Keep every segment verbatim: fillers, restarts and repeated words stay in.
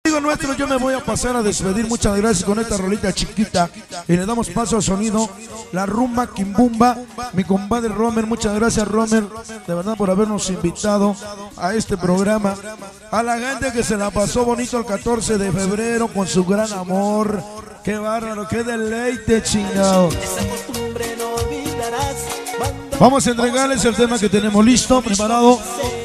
Amigo nuestro, yo me voy a pasar a despedir. Muchas gracias con esta rolita chiquita. Y le damos paso al sonido, la rumba Quimbumba. Mi compadre Romer, muchas gracias Romer, de verdad por habernos invitado a este programa. A la gente que se la pasó bonito el catorce de febrero con su gran amor. Qué bárbaro, qué deleite, chingado. Vamos a entregarles el tema que tenemos listo, preparado.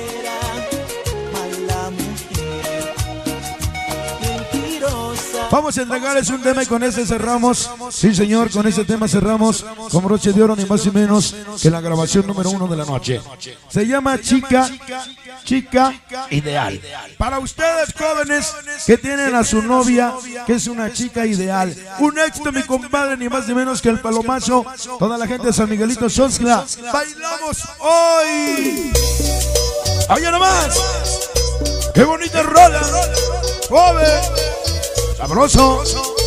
Vamos a entregarles un tema y con ese cerramos. Sí, señor, con ese tema cerramos con broche de oro, ni más ni menos que la grabación número uno de la noche. Se llama Chica, Chica Ideal. Para ustedes jóvenes que tienen a su novia, que es una chica ideal. Un éxito, mi compadre, ni más ni menos que el Palomazo. Toda la gente de San Miguelito Xoxtla. Bailamos hoy. Oye nomás. Qué bonita rola. Joven. Sabroso.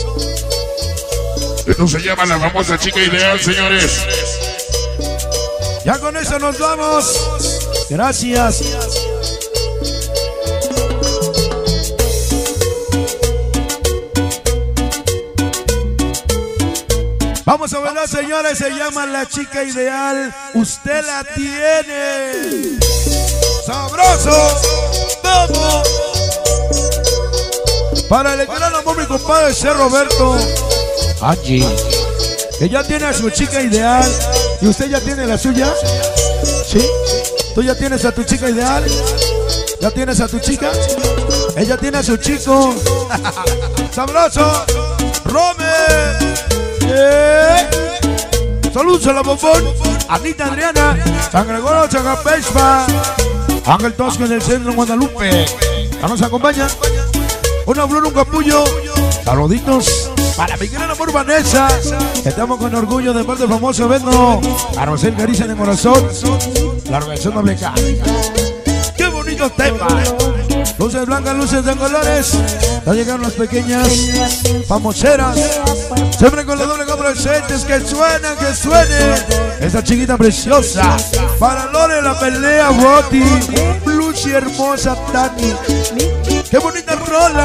Esto se llama la famosa Chica Ideal, señores. Ya con eso nos vamos. Gracias. Vamos a bailar, señores. Se llama la Chica Ideal. Usted la tiene. Sabroso. Vamos. Para el gran amor, mi compadre C. Roberto allí, que ya tiene a su chica ideal. ¿Y usted ya tiene la suya? ¿Sí? ¿Tú ya tienes a tu chica ideal? ¿Ya tienes a tu chica? Ella tiene a su chico. ¡Sabroso! ¡Rome! ¡Eh! ¡Saludos a la bombón! Anita Adriana, San Gregorio, San Apespa, Ángel Tosco en el centro de Guadalupe. ¿Ya nos acompaña? Una flor, un capullo. Saluditos para mi gran amor Vanessa. Estamos con orgullo de parte del famoso Bedno. A Rosel Caricia en el corazón. La organización doble K. ¡Qué bonito tema! Luces blancas, luces de colores. Ya llegaron las pequeñas famoseras. Siempre con la doble K presentes. Que suena, que suene. Esa chiquita preciosa. Para Lore la pelea, Roti. Lucy hermosa, Tani. ¡Qué bonita rola!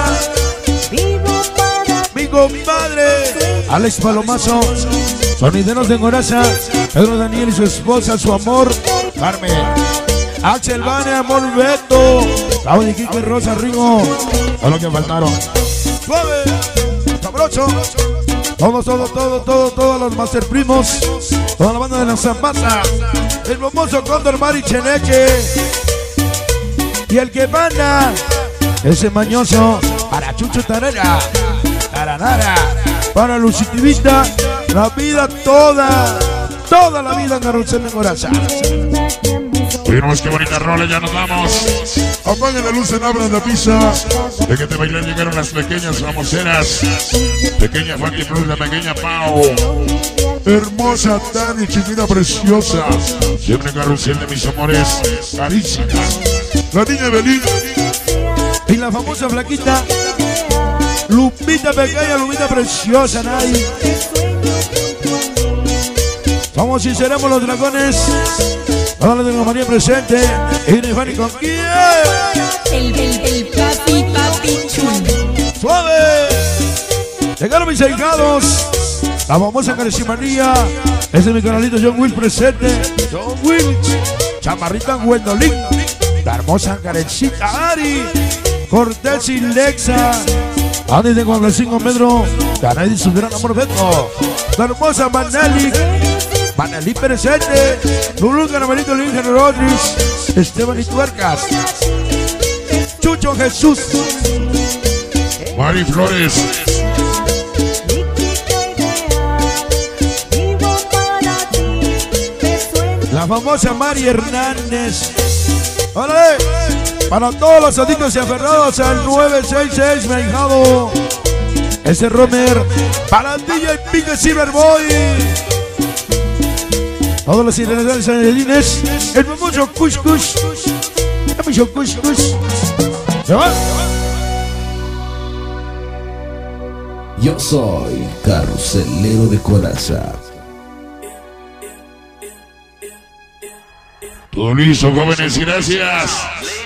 Mi compadre Alex Palomazo, sonideros de Goraza, Pedro Daniel y su esposa, su amor Carmen, Axel Vane, amor Beto, Claudia Quique Rosa Rigo, todo lo que faltaron. Suave, sabroso, todos, todos, todos, todos, todos los master primos, toda la banda de la Zambasa, el famoso Cóndor Mari Cheneque y el que manda. Ese mañoso para Chucho Tarera, Taranara, para Lucitivista, la vida toda, toda la vida en Carrusel de Goraza. Oye, qué bonita rola, ya nos vamos. Apaguen la luz en abran la pista. De que te bailar llegaron las pequeñas famoseras. Pequeña Funky Plus, la pequeña Pau. Hermosa Tani, chiquita preciosa. Siempre en Carrusel de mis amores. Carísima. La niña Belín. Y la famosa flaquita Lupita pequeña, Lupita preciosa, nadie. Somos y seremos los dragones. Ahora tengo a María presente. Y Fanny con quién. El, el, el papi, papi chun. Suave. Llegaron mis ahijados. La famosa Caricimanía. Ese es mi canalito John Will presente. John Will. Chamarrita Gwendolyn. La hermosa Karencita Ari. Cortés y Lexa. Andy de Juan Francisco Pedro. Canay y su gran amor Beto. La hermosa Manali. Manali presente. Lulu Caramelito Lincoln Rodríguez. Esteban y Tuercas. Chucho Jesús. Mari Flores. La famosa Mari Hernández. ¡Órale! Para todos los adictos y aferrados al nueve seis seis, mi ahijado. Ese Romer. Para D J Pique Silverboy. Todos los internacionales angelines. El famoso Kush Kush. El famoso Kush Kush. ¿Se va? Yo soy Carruselero de Goraza. Todo listo, jóvenes, gracias.